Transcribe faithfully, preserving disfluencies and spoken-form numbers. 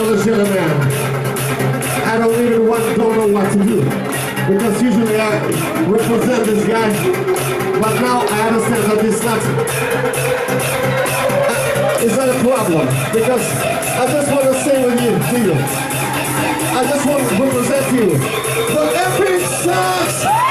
fellas, gentlemen, I don't even want, don't know what to do. Because usually I represent this guy, but now I understand that it's not, it's not a problem. Because I just want to say with you, to you, I just want to represent you. The epic sucks!